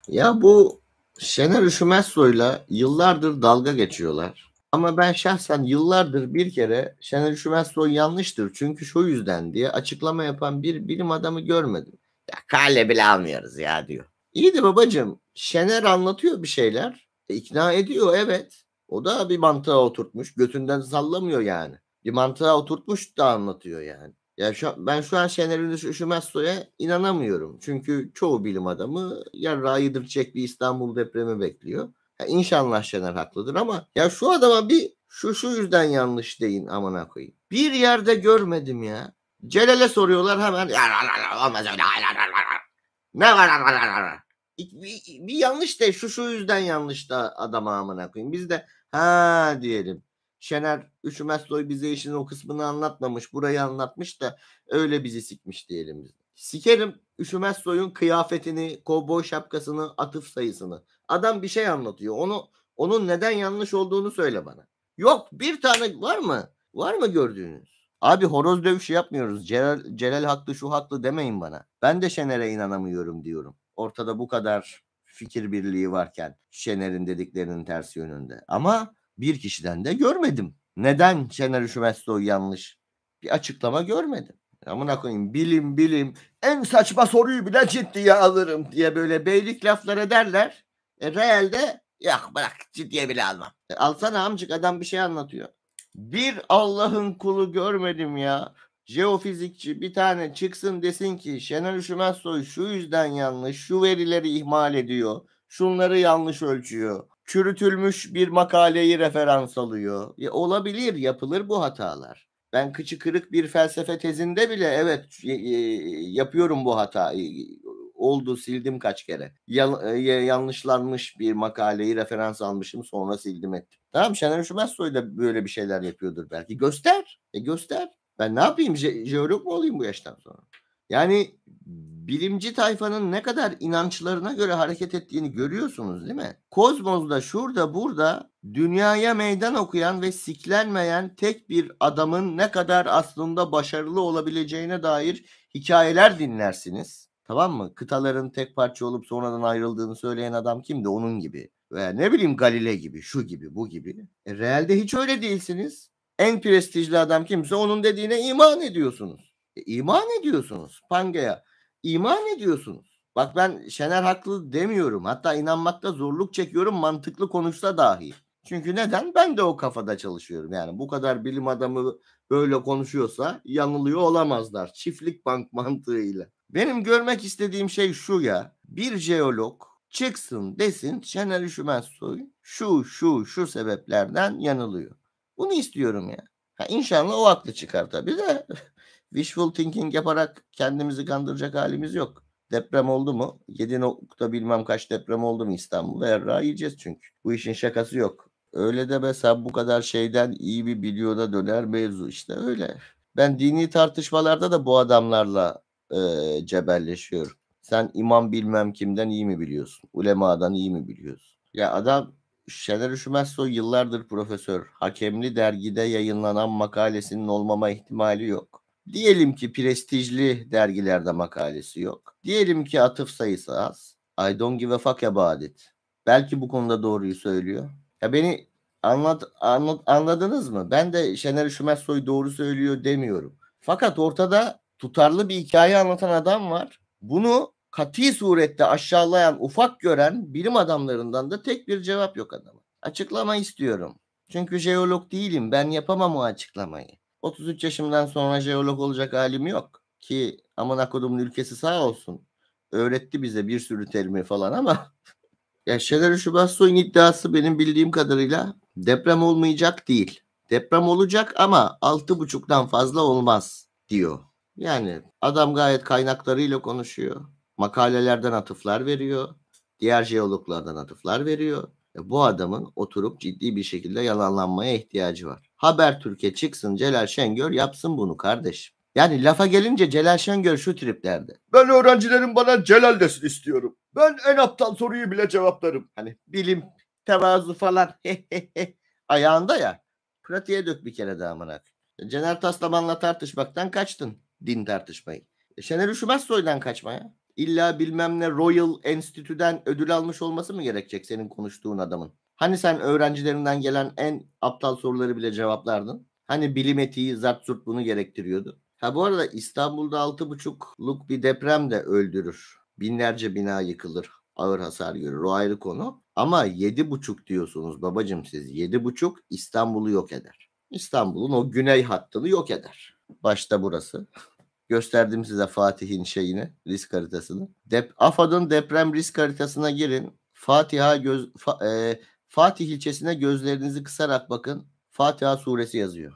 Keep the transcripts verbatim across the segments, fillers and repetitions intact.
Ya bu Şener Üşümezsoy'la yıllardır dalga geçiyorlar. Ama ben şahsen yıllardır bir kere Şener Üşümezsoy yanlıştır çünkü şu yüzden diye açıklama yapan bir bilim adamı görmedim. Ya kale bile almıyoruz ya diyor. İyi de babacığım Şener anlatıyor bir şeyler. E, ikna ediyor evet. O da bir mantığa oturtmuş. Götünden sallamıyor yani. Bir mantığa oturtmuş da anlatıyor yani. Ya şu, ben şu an Şener Üşümezsoy'a inanamıyorum. Çünkü çoğu bilim adamı yarrağı yedirecek bir İstanbul depremi bekliyor. Ya inşallah Şener haklıdır ama ya şu adama bir şu şu yüzden yanlış deyin amına koyayım. Bir yerde görmedim ya. Celal'e soruyorlar hemen ya olmaz öyle. Ne var? Bir, bir yanlış de şu şu yüzden yanlış da adama amına koyayım. Biz de ha diyelim. Şener Üşümezsoy bize işin o kısmını anlatmamış. Burayı anlatmış da öyle bizi sikmiş diyelim biz. Sikerim Üşümezsoy'un kıyafetini, kovboy şapkasını, atıf sayısını. Adam bir şey anlatıyor. Onu onun neden yanlış olduğunu söyle bana. Yok bir tane var mı? Var mı gördüğünüz? Abi horoz dövüşü yapmıyoruz. Celal, Celal haklı şu haklı demeyin bana. Ben de Şener'e inanamıyorum diyorum. Ortada bu kadar fikir birliği varken Şener'in dediklerinin tersi yönünde. Ama bir kişiden de görmedim. Neden Şener Üşümezsoy yanlış? Bir açıklama görmedim. Amına koyayım bilim bilim en saçma soruyu bile ciddiye alırım diye böyle beylik laflar ederler. E, realde yok bırak ciddiye bile almam. E, alsana amcık adam bir şey anlatıyor. Bir Allah'ın kulu görmedim ya. Jeofizikçi bir tane çıksın desin ki Şener Üşümezsoy şu yüzden yanlış, şu verileri ihmal ediyor, şunları yanlış ölçüyor. Çürütülmüş bir makaleyi referans alıyor. Ya olabilir, yapılır bu hatalar. Ben kıçı kırık bir felsefe tezinde bile evet yapıyorum bu hatayı. Oldu sildim kaç kere. Yan, yanlışlanmış bir makaleyi referans almışım sonra sildim ettim. Tamam Şener Üşümezsoy da böyle bir şeyler yapıyordur belki. Göster. E göster. Ben ne yapayım? Je- jeolog mu olayım bu yaştan sonra? Yani bilimci tayfanın ne kadar inançlarına göre hareket ettiğini görüyorsunuz değil mi? Kozmos'da şurada burada dünyaya meydan okuyan ve siklenmeyen tek bir adamın ne kadar aslında başarılı olabileceğine dair hikayeler dinlersiniz. Tamam mı? Kıtaların tek parça olup sonradan ayrıldığını söyleyen adam kimdi? Onun gibi. Veya ne bileyim Galile gibi, şu gibi, bu gibi. E, realde hiç öyle değilsiniz. En prestijli adam kimse onun dediğine iman ediyorsunuz. E, iman ediyorsunuz. Pangea. İman ediyorsunuz. Bak ben Şener haklı demiyorum. Hatta inanmakta zorluk çekiyorum mantıklı konuşsa dahi. Çünkü neden? Ben de o kafada çalışıyorum. Yani bu kadar bilim adamı böyle konuşuyorsa yanılıyor olamazlar. Çiftlik bank mantığıyla. Benim görmek istediğim şey şu ya. Bir jeolog çıksın desin Şener Üşümezsoy şu şu şu sebeplerden yanılıyor. Bunu istiyorum ya. Ha, İnşallah o haklı çıkar tabii de wishful thinking yaparak kendimizi kandıracak halimiz yok. Deprem oldu mu? yedi nokta bilmem kaç deprem oldu mu İstanbul'da? Erra yiyeceğiz çünkü. Bu işin şakası yok. Öyle de mesela bu kadar şeyden iyi bir biliyoda döner mevzu işte öyle. Ben dini tartışmalarda da bu adamlarla e, cebelleşiyorum. Sen imam bilmem kimden iyi mi biliyorsun? Ulemadan iyi mi biliyorsun? Ya adam Şener Üşümezsoy yıllardır profesör. Hakemli dergide yayınlanan makalesinin olmama ihtimali yok. Diyelim ki prestijli dergilerde makalesi yok. Diyelim ki atıf sayısı az. I don't give a fuck about it. Belki bu konuda doğruyu söylüyor. Ya beni anlat, anlat, anladınız mı? Ben de Şener Üşümezsoy doğru söylüyor demiyorum. Fakat ortada tutarlı bir hikaye anlatan adam var. Bunu kati surette aşağılayan, ufak gören bilim adamlarından da tek bir cevap yok adama. Açıklama istiyorum. Çünkü jeolog değilim. Ben yapamam o açıklamayı. otuz üç yaşımdan sonra jeolog olacak halim yok. Ki amına kodumun ülkesi sağ olsun. Öğretti bize bir sürü terimi falan ama ya Şener Üşümezsoy'un iddiası benim bildiğim kadarıyla deprem olmayacak değil. Deprem olacak ama altı buçuktan fazla olmaz diyor. Yani adam gayet kaynaklarıyla konuşuyor. Makalelerden atıflar veriyor. Diğer jeologlardan atıflar veriyor. E bu adamın oturup ciddi bir şekilde yalanlanmaya ihtiyacı var. Habertürk'e çıksın Celal Şengör yapsın bunu kardeşim. Yani lafa gelince Celal Şengör şu triplerde. Ben öğrencilerim bana Celal desin istiyorum. Ben en aptal soruyu bile cevaplarım. Hani bilim, tevazu falan ayağında ya. Pratiğe dök bir kere daha amına. Cener Taslaman'la tartışmaktan kaçtın din tartışmayı. E Şener Üşümezsoy'dan kaçma ya. İlla bilmem ne Royal Enstitü'den ödül almış olması mı gerekecek senin konuştuğun adamın? Hani sen öğrencilerinden gelen en aptal soruları bile cevaplardın? Hani bilim etiği zart zurt bunu gerektiriyordu? Ha bu arada İstanbul'da altı buçukluk bir deprem de öldürür. Binlerce bina yıkılır. Ağır hasar görür. O ayrı konu. Ama yedi buçuk diyorsunuz babacım siz. Yedi buçuk İstanbul'u yok eder. İstanbul'un o güney hattını yok eder. Başta burası. Gösterdim size Fatih'in şeyini, risk haritasını. Dep AFAD'ın deprem risk haritasına girin. Fatiha göz Fa, e, Fatih ilçesine gözlerinizi kısarak bakın. Fatiha suresi yazıyor.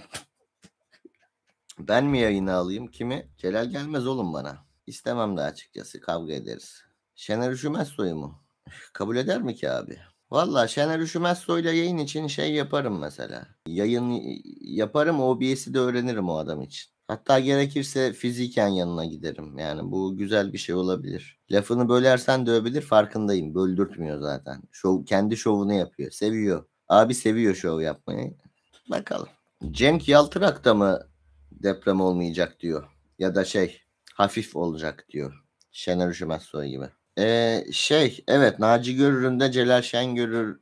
Ben mi yayına alayım? Kimi? Celal gelmez oğlum bana. İstemem de açıkçası. Kavga ederiz. Şener Üşümezsoy mu? Kabul eder mi ki abi? Valla Şener Üşümezsoy'la yayın için şey yaparım mesela. Yayın yaparım, O B S'i de öğrenirim o adam için. Hatta gerekirse fiziken yanına giderim. Yani bu güzel bir şey olabilir. Lafını bölersen dövebilir, farkındayım. Böldürtmüyor zaten. Şov, kendi şovunu yapıyor. Seviyor. Abi seviyor şov yapmayı. Bakalım. Cenk Yaltırak da mı deprem olmayacak diyor. Ya da şey hafif olacak diyor. Şener Üşümezsoy gibi. Ee, şey evet Naci Görür'ün de Celal Şengörür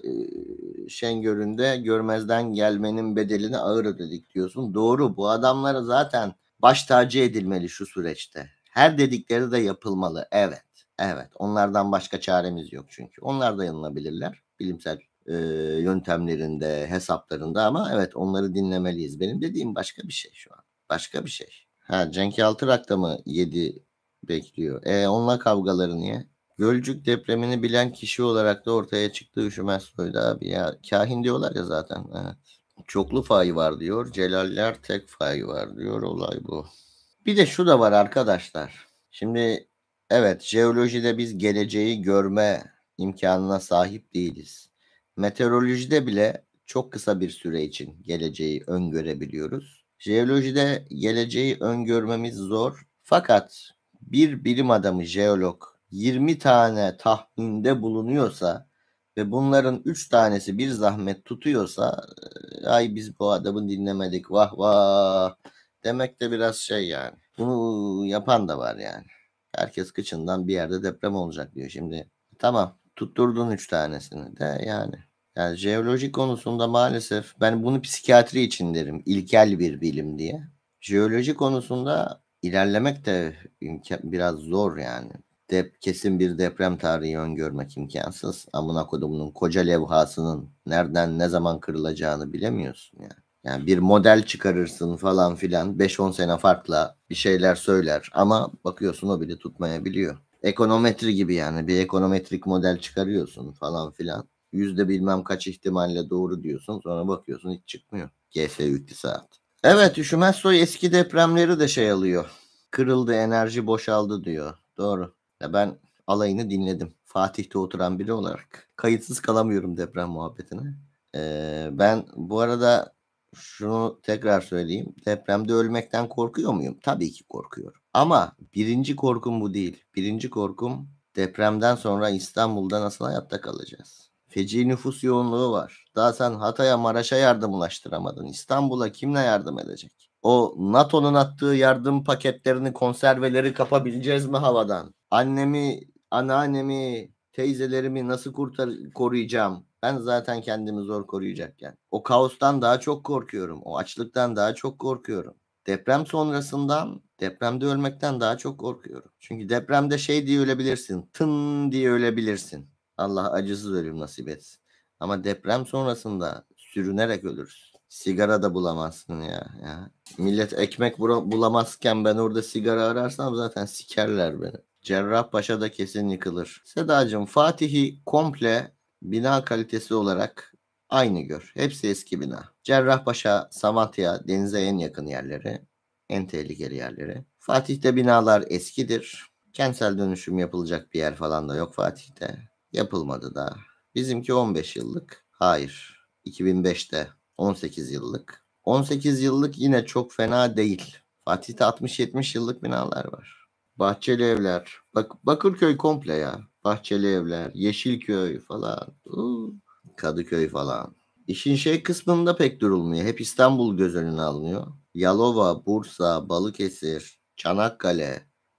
ge- Şengör'ün de görmezden gelmenin bedelini ağır ödedik diyorsun. Doğru, bu adamlara zaten baş tacı edilmeli şu süreçte. Her dedikleri de yapılmalı. Evet. Evet. Onlardan başka çaremiz yok çünkü. Onlar da yanılabilirler. Bilimsel e, yöntemlerinde, hesaplarında ama evet onları dinlemeliyiz. Benim dediğim başka bir şey şu an. Başka bir şey. Ha Cenk Yaltırak da mı yedi bekliyor? E onunla kavgaları niye? Gölcük depremini bilen kişi olarak da ortaya çıktı Üşümezsoy'da abi ya. Kahin diyorlar ya zaten. Evet. Çoklu fay var diyor. Celaller tek fay var diyor. Olay bu. Bir de şu da var arkadaşlar. Şimdi evet jeolojide biz geleceği görme imkanına sahip değiliz. Meteorolojide bile çok kısa bir süre için geleceği öngörebiliyoruz. Jeolojide geleceği öngörmemiz zor. Fakat bir bilim adamı jeolog yirmi tane tahminde bulunuyorsa ve bunların üç tanesi bir zahmet tutuyorsa ay biz bu adamı dinlemedik vah vah demek de biraz şey yani. Bunu yapan da var yani. Herkes kıçından bir yerde deprem olacak diyor. Şimdi tamam tutturdun üç tanesini de yani. Yani jeoloji konusunda maalesef ben bunu psikiyatri için derim. İlkel bir bilim diye. Jeoloji konusunda ilerlemek de imkan, biraz zor yani. Dep, kesin bir deprem tarihi öngörmek imkansız. Amına kodumunun koca levhasının nereden ne zaman kırılacağını bilemiyorsun yani. Yani bir model çıkarırsın falan filan beş on sene farkla bir şeyler söyler ama bakıyorsun o bile tutmayabiliyor. Ekonometri gibi yani bir ekonometrik model çıkarıyorsun falan filan. Yüzde bilmem kaç ihtimalle doğru diyorsun sonra bakıyorsun hiç çıkmıyor. G S iktisat. Evet Üşümezsoy eski depremleri de şey alıyor. Kırıldı enerji boşaldı diyor. Doğru. Ya ben alayını dinledim. Fatih'te oturan biri olarak. Kayıtsız kalamıyorum deprem muhabbetine. Ee, ben bu arada şunu tekrar söyleyeyim. Depremde ölmekten korkuyor muyum? Tabii ki korkuyorum. Ama birinci korkum bu değil. Birinci korkum depremden sonra İstanbul'da nasıl hayatta kalacağız? Feci nüfus yoğunluğu var. Daha sen Hatay'a Maraş'a yardım ulaştıramadın. İstanbul'a kimle yardım edecek? O NATO'nun attığı yardım paketlerini, konserveleri kapabileceğiz mi havadan? Annemi, anneannemi, teyzelerimi nasıl kurtar koruyacağım? Ben zaten kendimi zor koruyacakken. O kaostan daha çok korkuyorum. O açlıktan daha çok korkuyorum. Deprem sonrasından, depremde ölmekten daha çok korkuyorum. Çünkü depremde şey diye ölebilirsin. Tın diye ölebilirsin. Allah acısız ölüm nasip etsin. Ama deprem sonrasında sürünerek ölürsün. Sigara da bulamazsın ya. ya. Millet ekmek bulamazken ben orada sigara ararsam zaten sikerler beni. Cerrahpaşa'da kesin yıkılır. Sedacığım Fatih'i komple bina kalitesi olarak aynı gör. Hepsi eski bina. Cerrahpaşa, Samatya denize en yakın yerleri. En tehlikeli yerleri. Fatih'te binalar eskidir. Kentsel dönüşüm yapılacak bir yer falan da yok Fatih'te. Yapılmadı da. Bizimki on beş yıllık. Hayır. iki bin beşte on sekiz yıllık. on sekiz yıllık yine çok fena değil. Fatih'te altmış yetmiş yıllık binalar var. Bahçeli evler. Bak Bakırköy komple ya. Bahçeli evler, Yeşilköy falan. Uuu. Kadıköy falan. İşin şey kısmında pek durulmuyor. Hep İstanbul göz önüne alınıyor. Yalova, Bursa, Balıkesir, Çanakkale.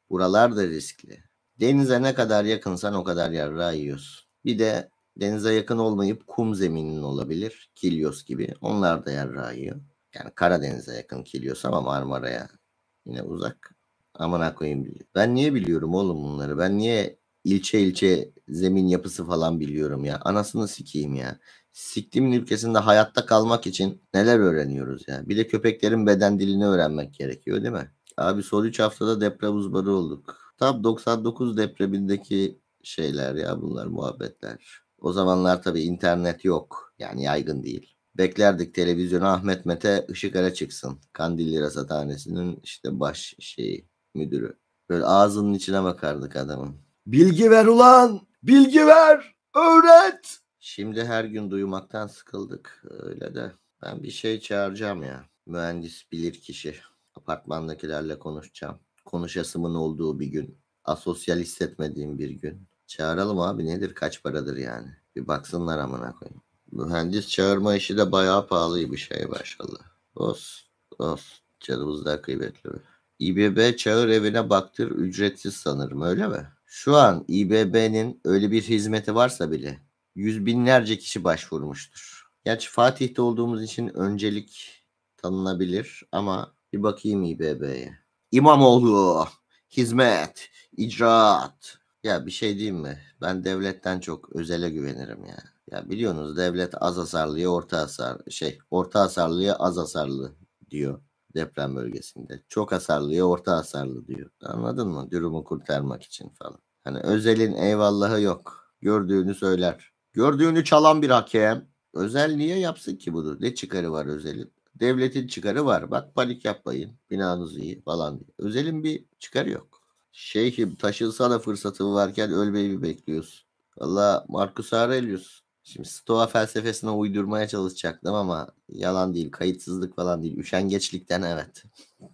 Buralar da riskli. Denize ne kadar yakınsan o kadar yarrağı yiyorsun. Bir de denize yakın olmayıp kum zeminin olabilir. Kilyos gibi. Onlar da yarrağı yiyor. Yani Karadeniz'e yakın Kilyos ama Marmara'ya yine uzak. Amına koyayım. Ben niye biliyorum oğlum bunları? Ben niye ilçe ilçe zemin yapısı falan biliyorum ya? Anasını sikeyim ya. Siktimin ülkesinde hayatta kalmak için neler öğreniyoruz ya? Bir de köpeklerin beden dilini öğrenmek gerekiyor değil mi? Abi son üç haftada deprem uzmanı olduk. Tam doksan dokuz depremindeki şeyler ya bunlar muhabbetler. O zamanlar tabii internet yok. Yani yaygın değil. Beklerdik televizyona Ahmet Mete Işıkara çıksın. Kandilli Rasathanesi'nin işte baş şeyi müdürü. Böyle ağzının içine bakardık adamın. Bilgi ver ulan! Bilgi ver! Öğret! Şimdi her gün duymaktan sıkıldık. Öyle de. Ben bir şey çağıracağım ya. Mühendis bilir kişi. Apartmandakilerle konuşacağım. Konuşasımın olduğu bir gün. Asosyal hissetmediğim bir gün. Çağıralım abi nedir kaç paradır yani. Bir baksınlar amına koyayım. Mühendis çağırma işi de bayağı pahalı bir şey maşallah. Olsun. Olsun. Canımız daha kıymetli. İBB çağır evine baktır ücretsiz sanırım öyle mi? Şu an İBB'nin öyle bir hizmeti varsa bile yüz binlerce kişi başvurmuştur. Gerçi Fatih'te olduğumuz için öncelik tanınabilir ama bir bakayım İBB'ye. İmamoğlu, hizmet, icraat. Ya bir şey diyeyim mi? Ben devletten çok özele güvenirim ya. Ya biliyorsunuz devlet az hasarlıya orta hasar şey orta hasarlıya az hasarlı diyor deprem bölgesinde. Çok hasarlıya orta hasarlı diyor. Anladın mı? Durumu kurtarmak için falan. Hani özelin eyvallahı yok. Gördüğünü söyler. Gördüğünü çalan bir hakem. Özel niye yapsın ki bunu? Ne çıkarı var özelin? Devletin çıkarı var. Bak panik yapmayın. Binanız iyi falan diye. Özelin bir çıkarı yok. Şeyhim taşınsana fırsatı varken ölmeyi mi bekliyorsun? Valla Marcus Aurelius. Şimdi Stoa felsefesine uydurmaya çalışacaktım ama yalan değil. Kayıtsızlık falan değil. Üşengeçlikten evet.